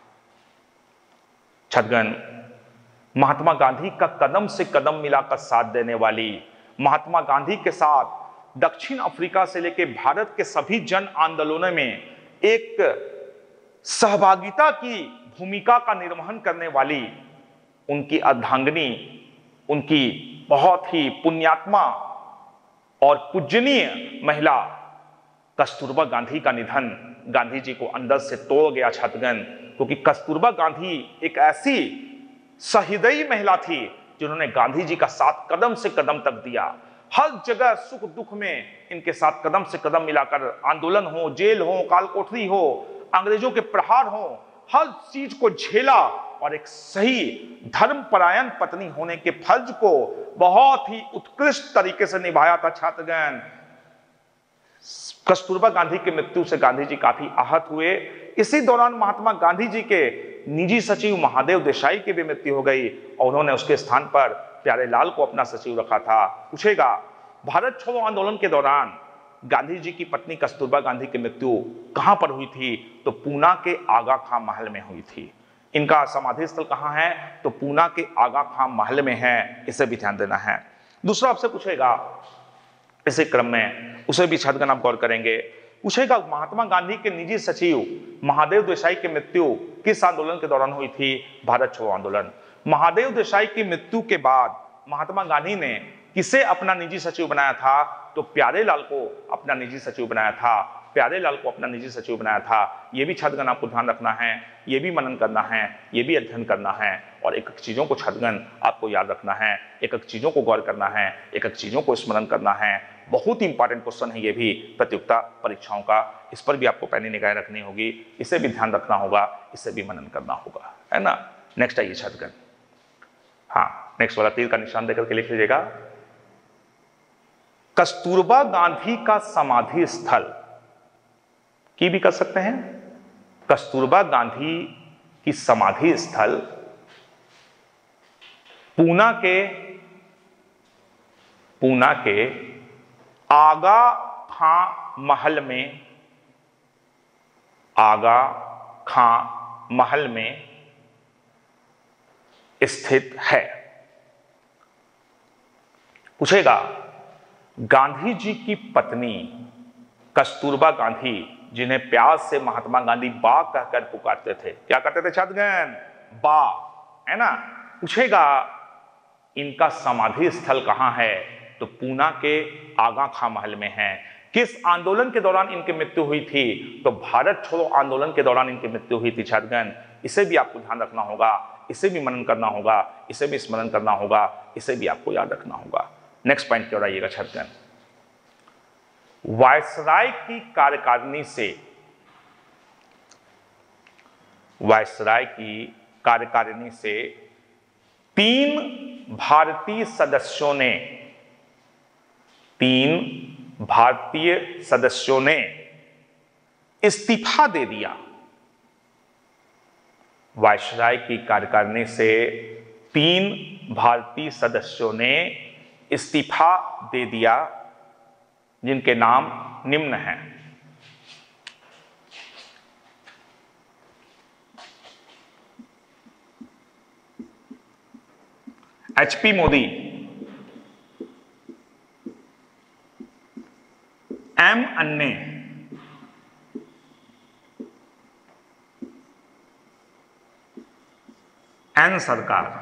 S1: छात्रगण, महात्मा गांधी का कदम से कदम मिलाकर साथ देने वाली, महात्मा गांधी के साथ दक्षिण अफ्रीका से लेकर भारत के सभी जन आंदोलनों में एक सहभागिता की भूमिका का निर्वहन करने वाली उनकी अर्धांगिनी, उनकी बहुत ही पुण्यात्मा और पूजनीय महिला कस्तूरबा गांधी का निधन गांधी जी को अंदर से तोड़ गया। छात्रगण, क्योंकि कस्तूरबा गांधी एक ऐसी सहृदयी महिला थी जिन्होंने गांधी जी का साथ कदम से कदम तक दिया। हर जगह सुख दुख में इनके साथ कदम से कदम मिलाकर, आंदोलन हो, जेल हो, काल कोठरी हो, अंग्रेजों के प्रहार हो, हर चीज को झेला और एक सही धर्मपरायण पत्नी होने के फर्ज को बहुत ही उत्कृष्ट तरीके से निभाया था। छात्रगण, कस्तूरबा गांधी की मृत्यु से गांधी जी काफी आहत हुए। इसी दौरान महात्मा गांधी जी के निजी सचिव महादेव देसाई की भी मृत्यु हो गई और उन्होंने उसके स्थान पर प्यारेलाल को अपना सचिव रखा था। पूछेगा, भारत छोड़ो आंदोलन के दौरान गांधी जी की पत्नी कस्तूरबा गांधी की मृत्यु कहां पर हुई थी? तो पूना के आगा खां महल में हुई थी। इनका समाधि स्थल कहां है? तो पूना के आगा खां महल में है। इसे भी ध्यान देना है। दूसरा आपसे पूछेगा इसी क्रम में, उसे भी छात्रगण आप गौर करेंगे, पूछेगा महात्मा गांधी के निजी सचिव महादेव देसाई की मृत्यु किस आंदोलन के दौरान हुई थी? भारत छोड़ो आंदोलन। महादेव देसाई की मृत्यु के बाद महात्मा गांधी ने किसे अपना निजी सचिव बनाया था? तो प्यारेलाल को अपना निजी सचिव बनाया था। प्यारेलाल को अपना निजी सचिव बनाया था। यह भी छात्रगण आपको ध्यान रखना है, यह भी मनन करना है, यह भी अध्ययन करना है और एक एक चीजों को छात्रगण आपको याद रखना है, एक एक चीजों को गौर करना है, एक एक चीजों को स्मरण करना है। बहुत ही इंपॉर्टेंट क्वेश्चन है ये भी प्रतियोगिता परीक्षाओं का। इस पर भी आपको पैनी निगाह रखनी होगी, इसे भी ध्यान रखना होगा, इसे भी मनन करना होगा, है ना। नेक्स्ट आइए छात्रगण, हाँ नेक्स्ट वाला तीर का निशान देकर के लिख लीजिएगा। कस्तूरबा गांधी का समाधि स्थल की भी कर सकते हैं। कस्तूरबा गांधी की समाधि स्थल पूना के पूना के आगा खां महल में आगा खां महल में स्थित है। पूछेगा, गांधी जी की पत्नी कस्तूरबा गांधी, जिन्हें प्यार से महात्मा गांधी बा कहकर पुकारते थे, क्या कहते थे छात्रगण? बा, है ना। पूछेगा, इनका समाधि स्थल कहां है? तो पूना के आगा खां महल में है। किस आंदोलन के दौरान इनकी मृत्यु हुई थी? तो भारत छोड़ो आंदोलन के दौरान इनकी मृत्यु हुई थी। छात्रगण, इसे भी आपको ध्यान रखना होगा, इसे भी मनन करना होगा, इसे भी स्मरण करना होगा, इसे भी आपको याद रखना होगा। नेक्स्ट पॉइंट की ओर आइएगा छात्रगण। वायसराय की कार्यकारिणी से वायसराय की कार्यकारिणी से तीन भारतीय सदस्यों ने तीन भारतीय सदस्यों ने इस्तीफा दे दिया। वायसराय की कार्यकारिणी से तीन भारतीय सदस्यों ने इस्तीफा दे दिया, जिनके नाम निम्न हैं। H P Modi, M Aney, N Sarkar.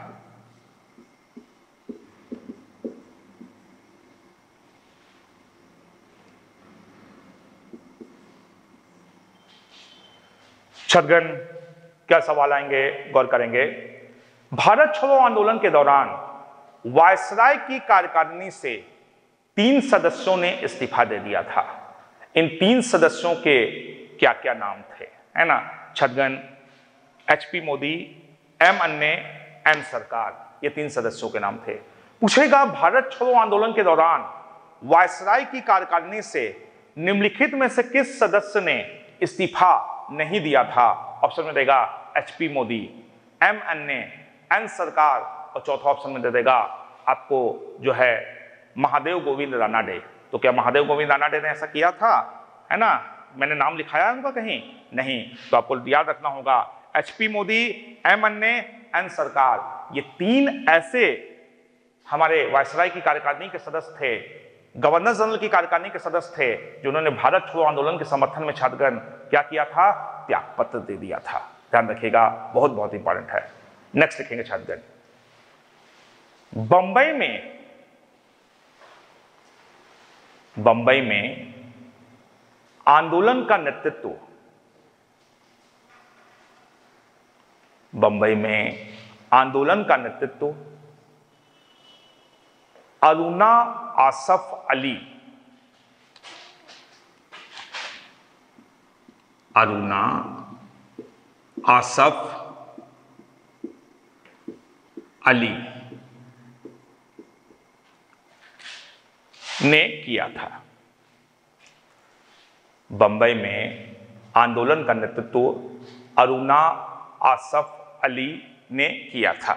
S1: Chhattisgarh क्या सवाल आएंगे, गौर करेंगे। भारत छोड़ो आंदोलन के दौरान वायसराय की कार्यकारिणी से तीन सदस्यों ने इस्तीफा दे दिया था। इन तीन सदस्यों के क्या क्या नाम थे, है ना? Chhattisgarh, HP Modi, M Aney, M Sarkar, ये तीन सदस्यों के नाम थे। पूछेगा भारत छोड़ो आंदोलन के दौरान वायसराय की कार्यकारिणी से निम्नलिखित में से किस सदस्य ने इस्तीफा नहीं दिया था? ऑप्शन में देगा HP Modi, M Aney, N Sarkar, और चौथा ऑप्शन में दे देगा आपको जो है महादेव गोविंद रानाडे। तो क्या महादेव गोविंद रानाडे ने ऐसा किया था, है ना? मैंने नाम लिखाया उनका कहीं? नहीं। तो आपको याद रखना होगा HP Modi, M Aney, N Sarkar, ये तीन ऐसे हमारे वायसराय की कार्यकारिणी के सदस्य थे, गवर्नर जनरल की कार्यकारिणी के सदस्य थे, जिन्होंने भारत छोड़ो आंदोलन के समर्थन में छात्रगण क्या किया था? त्यागपत्र दे दिया था। ध्यान रखिएगा, बहुत बहुत इंपॉर्टेंट है। नेक्स्ट लिखेंगे छात्रगण, बंबई में बंबई में आंदोलन का नेतृत्व बंबई में आंदोलन का नेतृत्व अरुणा आसफ अली अरुणा आसफ अली ने किया था। बंबई में आंदोलन का नेतृत्व अरुणा आसफ अली ने किया था।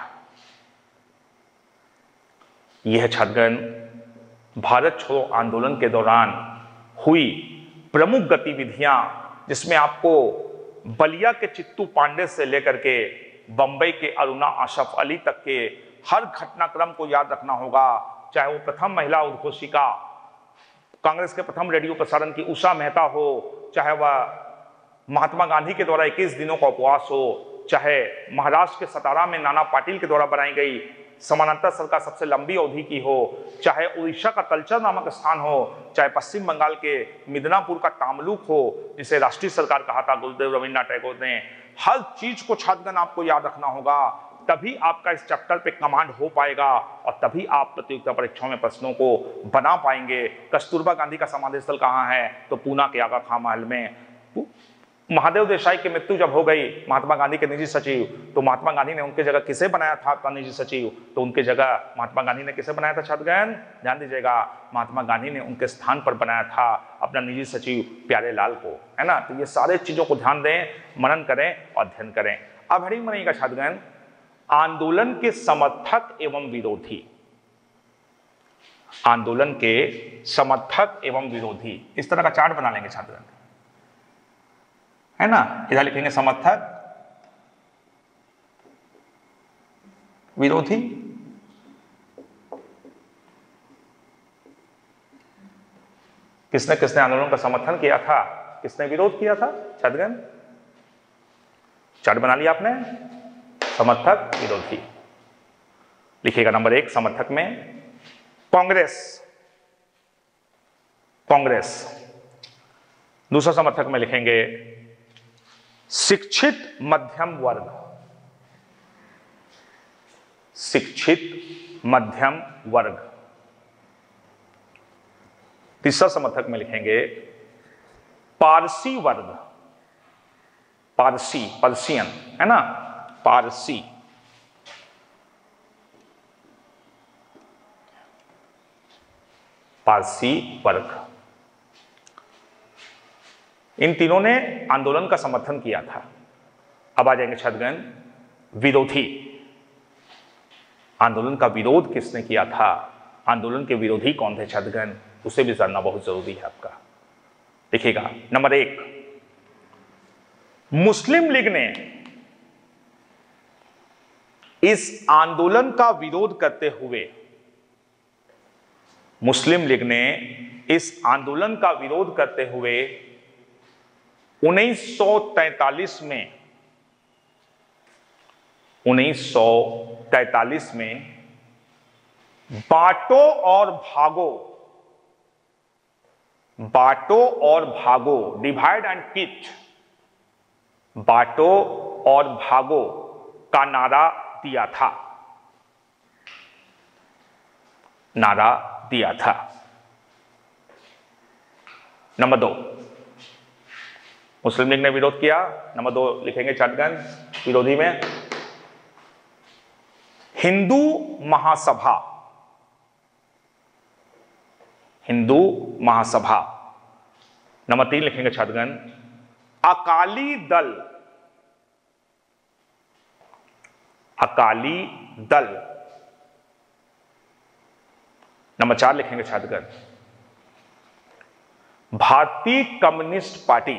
S1: यह छात्रगण भारत छोड़ो आंदोलन के दौरान हुई प्रमुख गतिविधियां, जिसमें आपको बलिया के चित्तू पांडे से लेकर के बंबई के अरुणा आसफ अली तक के हर घटनाक्रम को याद रखना होगा। चाहे वो प्रथम महिला उद्घोषिका, कांग्रेस के प्रथम रेडियो प्रसारण की उषा मेहता हो, चाहे वह महात्मा गांधी के द्वारा इक्कीस दिनों का उपवास हो, चाहे महाराष्ट्र के सतारा में नाना पाटिल के द्वारा बनाई गई समानांतर सरकार सबसे लंबी अवधि की हो, चाहे उड़ीसा का तलचर नामक स्थान हो, चाहे पश्चिम बंगाल के मिदनापुर का तामलुक हो, जिसे राष्ट्रीय सरकार कहा था गुरुदेव रविन्द्रनाथ टैगोर ने। हर चीज को छात्रगण आपको याद रखना होगा, तभी आपका इस चैप्टर पे कमांड हो पाएगा और तभी आप प्रतियोगिता परीक्षाओं में प्रश्नों को बना पाएंगे। कस्तूरबा गांधी का समाधि स्थल कहाँ है? तो पूना के आगा खां महल में। महादेव देसाई की मृत्यु जब हो गई, महात्मा गांधी के निजी सचिव, तो महात्मा गांधी ने उनके जगह किसे बनाया था अपना निजी सचिव? तो उनके जगह महात्मा गांधी ने किसे बनाया था छात्रगण? ध्यान दीजिएगा, महात्मा गांधी ने उनके स्थान पर बनाया था अपना निजी सचिव प्यारे लाल को, है ना? तो ये सारे चीजों को ध्यान दें, मनन करें और अध्ययन करें। अब हरी मनी छात्रगण, आंदोलन के समर्थक एवं विरोधी, आंदोलन के समर्थक एवं विरोधी, इस तरह का चार्ट बना लेंगे छात्रगण, है ना? इधर लिखेंगे समर्थक, विरोधी। किसने किसने आंदोलन का समर्थन किया था, किसने विरोध किया था छात्रगण? चार्ट बना लिया आपने, समर्थक विरोधी। लिखिएगा नंबर एक समर्थक में कांग्रेस, कांग्रेस। दूसरा समर्थक में लिखेंगे शिक्षित मध्यम वर्ग, शिक्षित मध्यम वर्ग। तीसरा समर्थक में लिखेंगे पारसी वर्ग, पारसी, पर्शियन, है ना? पारसी, पारसी वर्ग, इन तीनों ने आंदोलन का समर्थन किया था। अब आ जाएंगे छात्रगण विरोधी। आंदोलन का विरोध किसने किया था, आंदोलन के विरोधी कौन थे छात्रगण, उसे भी जानना बहुत जरूरी है आपका। देखिएगा, नंबर एक, मुस्लिम लीग ने इस आंदोलन का विरोध करते हुए, मुस्लिम लीग ने इस आंदोलन का विरोध करते हुए उन्नीस सौ तैंतालीस में उन्नीस सौ तैंतालीस में बांटो और भागो, बांटो और भागो, डिवाइड एंड किट, बांटो और भागो का नारा दिया था, नारा दिया था। नंबर दो, मुस्लिम लीग ने विरोध किया। नंबर दो लिखेंगे छात्रगण विरोधी में, हिंदू महासभा, हिंदू महासभा। नंबर तीन लिखेंगे छात्रगण अकाली दल, अकाली दल। नंबर चार लिखेंगे छात्रगण Bharatiya Communist Party,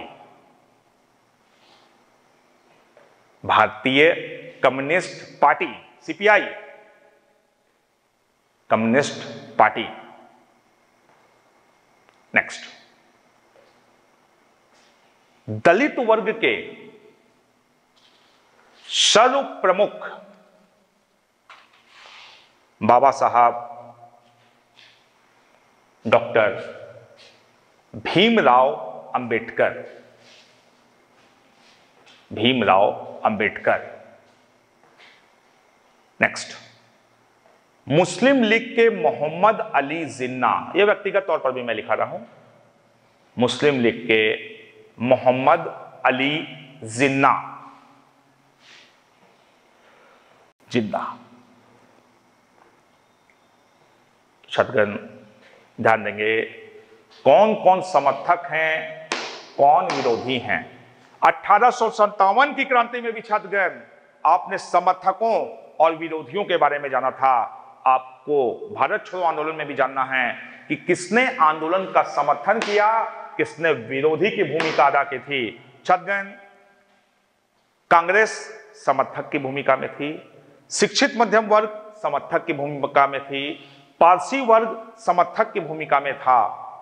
S1: Bharatiya Communist Party, CPI, Communist Party. Next, दलित वर्ग के सर्व प्रमुख Baba Saheb doctor Bhimrao Ambedkar, Bhimrao Ambedkar. Next, Muslim League के मोहम्मद अली जिन्ना, यह व्यक्तिगत तौर पर भी मैं लिखा रहा हूं, मुस्लिम लीग के मोहम्मद अली जिन्ना, जिन्ना। छात्रगण ध्यान देंगे कौन कौन समर्थक हैं, कौन विरोधी हैं। अठारह सौ सत्तावन की क्रांति में भी छात्रगण आपने समर्थकों और विरोधियों के बारे में जाना था। आपको भारत छोड़ो आंदोलन में भी जानना है कि किसने आंदोलन का समर्थन किया, किसने विरोधी की भूमिका अदा की थी। छात्रगण कांग्रेस समर्थक की भूमिका में थी, शिक्षित मध्यम वर्ग समर्थक की भूमिका में थी, पारसी वर्ग समर्थक की भूमिका में था,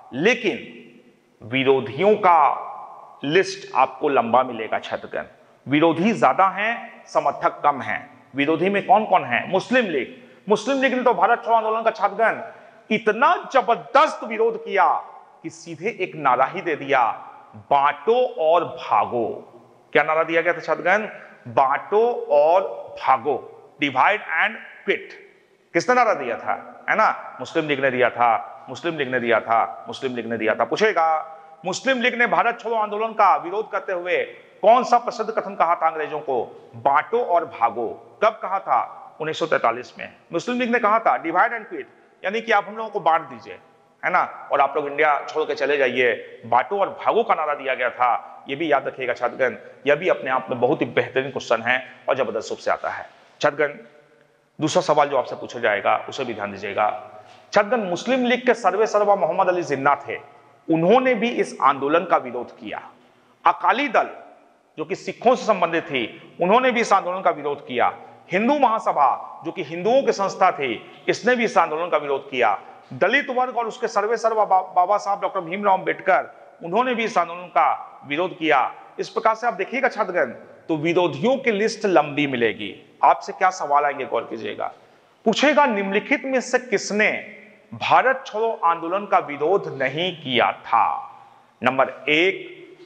S1: लेकिन विरोधियों का लिस्ट आपको लंबा मिलेगा छात्रगण। विरोधी ज्यादा हैं, समर्थक कम हैं। विरोधी में कौन कौन है? मुस्लिम लीग। मुस्लिम लीग ने तो भारत छोड़ो आंदोलन का छात्रगण इतना जबरदस्त विरोध किया कि सीधे एक नारा ही दे दिया, बांटो और भागो। क्या नारा दिया गया था छात्रगण? बांटो और भागो, डिवाइड एंड क्विट। किसने नारा दिया था? है ना, मुस्लिम लीग ने दिया था, मुस्लिम लीग ने दिया था, मुस्लिम लीग ने दिया था। पूछेगा मुस्लिम लीग ने भारत छोड़ो आंदोलन का विरोध करते हुए कौन सा प्रसिद्ध कथन कहा था अंग्रेजों को? बांटो और भागो। कब कहा था? उन्नीस सौ तैंतालीस में मुस्लिम लीग ने कहा था डिवाइड एंड क्विट, यानी कि आप हम लोगों को बांट दीजिए, है ना, और आप लोग इंडिया छोड़ के चले जाइए। बांटो और भागो का नारा दिया गया था। यह भी याद रखिएगा छात्रगण, यह भी अपने आप में बहुत ही बेहतरीन क्वेश्चन है और जबरदस्त रूप से आता है। छात्रगण दूसरा सवाल जो आपसे पूछा जाएगा उसे भी ध्यान दीजिएगा। छात्रगण मुस्लिम लीग के सर्वे सर्वा मोहम्मद अली जिन्ना थे, उन्होंने भी इस आंदोलन का विरोध किया। अकाली दल जो कि सिखों से संबंधित थी, उन्होंने भी इस आंदोलन का विरोध किया। हिंदू महासभा जो कि हिंदुओं की संस्था थी, इसने भी इस आंदोलन का विरोध किया। दलित वर्ग और उसके सर्वे सर्वा बाबा साहब डॉक्टर भीमराव अंबेडकर, उन्होंने भी इस आंदोलन का विरोध किया। इस प्रकार से आप देखिएगा छात्रगण, तो विरोधियों की लिस्ट लंबी मिलेगी। आपसे क्या सवाल आएंगे गौर कीजिएगा। पूछेगा निम्नलिखित में से किसने भारत छोड़ो आंदोलन का विरोध नहीं किया था? नंबर एक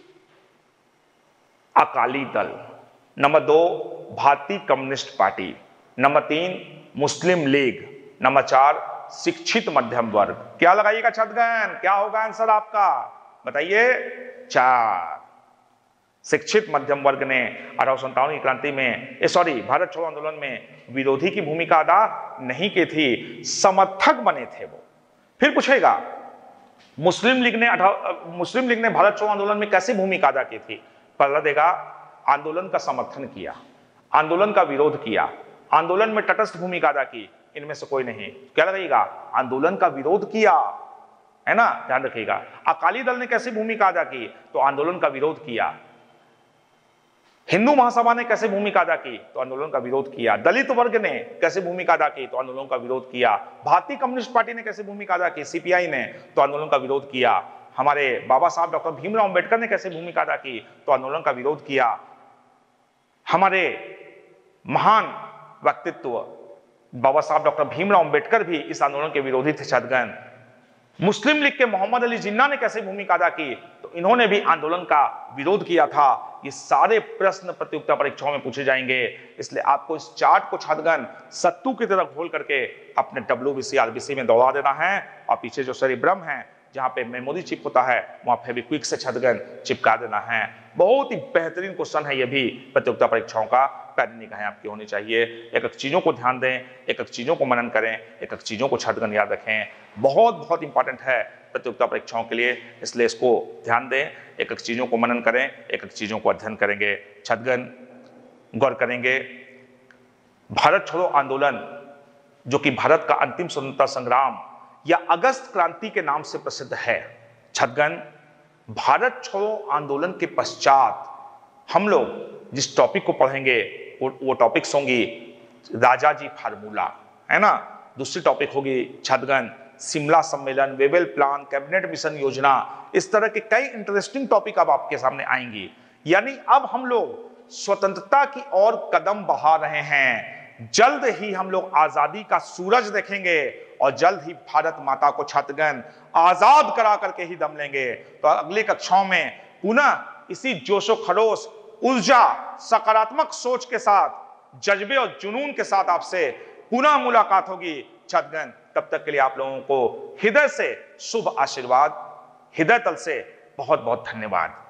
S1: अकाली दल, नंबर दो भारतीय कम्युनिस्ट पार्टी, नंबर तीन मुस्लिम लीग, नंबर चार शिक्षित मध्यम वर्ग। क्या लगाइएगा छात्रगण, क्या होगा आंसर आपका? बताइए। चार। शिक्षित मध्यम वर्ग ने अठारह सौ संतावन की क्रांति में सॉरी भारत छोड़ो आंदोलन में विरोधी की भूमिका अदा नहीं की थी, समर्थक बने थे वो। फिर पूछेगा मुस्लिम लीग ने मुस्लिम लीग ने भारत छोड़ो आंदोलन में कैसी भूमिका अदा की थी? पहला देगा आंदोलन का समर्थन किया, आंदोलन का विरोध किया, आंदोलन में तटस्थ भूमिका अदा की, इनमें से कोई नहीं। क्या लगेगा? आंदोलन का विरोध किया, है ना, ध्यान रखिएगा। अकाली दल ने कैसी भूमिका अदा की? तो आंदोलन का विरोध किया। हिंदू महासभा ने कैसे भूमिका अदा की? तो आंदोलन का विरोध किया। दलित वर्ग ने कैसे भूमिका अदा की? तो आंदोलन का विरोध किया। भारतीय कम्युनिस्ट पार्टी ने कैसे भूमिका अदा की? सीपीआई ने, तो आंदोलन का विरोध किया। हमारे बाबा साहब डॉक्टर भीमराव अंबेडकर ने कैसे भूमिका अदा की? तो आंदोलन का विरोध किया। हमारे महान व्यक्तित्व बाबा साहब डॉक्टर भीमराव अंबेडकर भी इस आंदोलन के विरोधी थे छात्रगण। मुस्लिम लीग के मोहम्मद अली जिन्ना ने कैसे भूमिका अदा की? तो इन्होंने भी आंदोलन का विरोध किया था। ये सारे प्रश्न प्रतियोगिता परीक्षाओं में पूछे जाएंगे, इसलिए आपको इस चार्ट को छात्रगण सत्तू की तरह खोल करके अपने डब्ल्यूबीसी आरबीसी में दौड़ा देना है। और पीछे जो सेरिब्रम है, जहां पे मेमोरी चिप होता है, वहां फेविक्विक से छात्रगण चिपका देना है। बहुत ही बेहतरीन क्वेश्चन है, ये भी प्रतियोगिता परीक्षाओं का पैटर्न निगाहें आपकी होनी चाहिए। एक एक चीजों को ध्यान दें, एक एक चीजों को मनन करें, एक एक चीजों को छात्रगण याद रखें। बहुत बहुत इंपॉर्टेंट है प्रतियोगिता परीक्षाओं के लिए, इसलिए इसको ध्यान दें, एक एक चीजों को मनन करें, एक एक चीजों को अध्ययन करेंगे। छात्रगण गौर करेंगे, भारत छोड़ो आंदोलन जो कि भारत का अंतिम स्वतंत्रता संग्राम या अगस्त क्रांति के नाम से प्रसिद्ध है। छात्रगण भारत छोड़ो आंदोलन के पश्चात हम लोग जिस टॉपिक को पढ़ेंगे वो, वो टॉपिक्स होंगी राजाजी फार्मूला, है ना। दूसरी टॉपिक होगी छात्रगण शिमला सम्मेलन, वेवेल प्लान, कैबिनेट मिशन योजना। इस तरह के कई इंटरेस्टिंग टॉपिक अब आपके सामने आएंगी। यानी अब हम लोग स्वतंत्रता की ओर कदम बढ़ा रहे हैं। जल्द ही हम लोग आजादी का सूरज देखेंगे और जल्द ही भारत माता को छात्रगण आजाद करा करके ही दम लेंगे। तो अगली कक्षाओं में पुनः इसी जोशो खरोश, ऊर्जा, सकारात्मक सोच के साथ, जज्बे और जुनून के साथ आपसे पुनः मुलाकात होगी छात्रगण। तब तक के लिए आप लोगों को हृदय से शुभ आशीर्वाद, हृदय तल से बहुत बहुत धन्यवाद।